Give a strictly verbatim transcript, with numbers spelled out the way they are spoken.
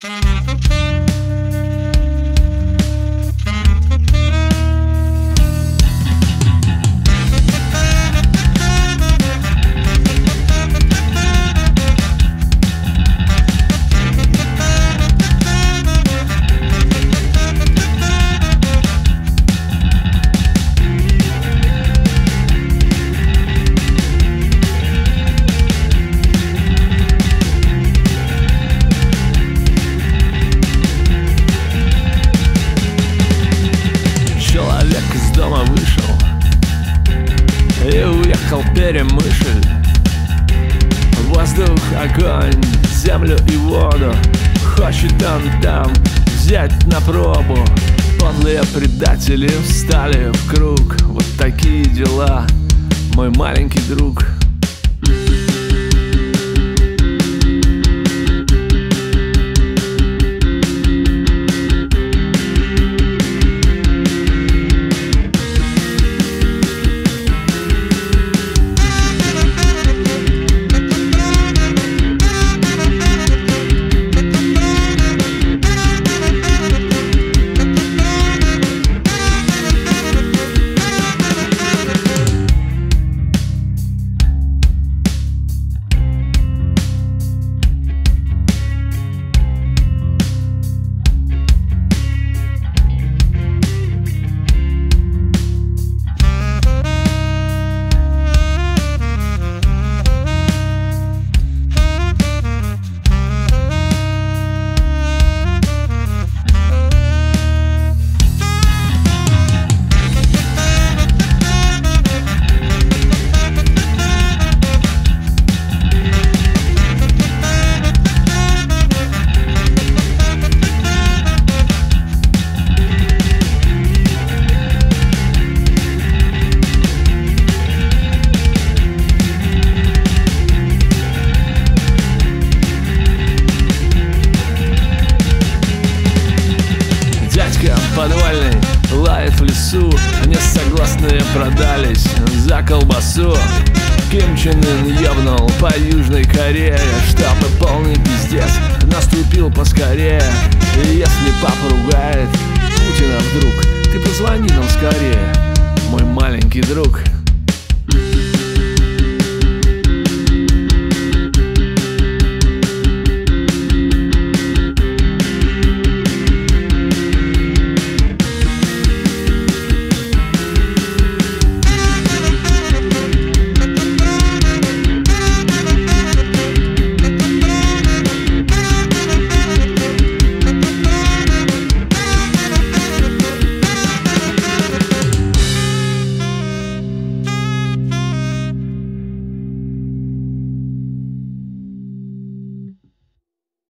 Из дома вышел и уехал перемышль. Воздух, огонь, землю и воду хочет он там взять на пробу. Подлые предатели встали в круг. Вот такие дела, мой маленький друг. Подвальный лает в лесу, несогласные продались за колбасу. Ким Чен Ын ебнул по Южной Корее, чтобы полный пиздец наступил поскорее. И если папа ругает Путина вдруг, ты позвони нам скорее, мой маленький друг.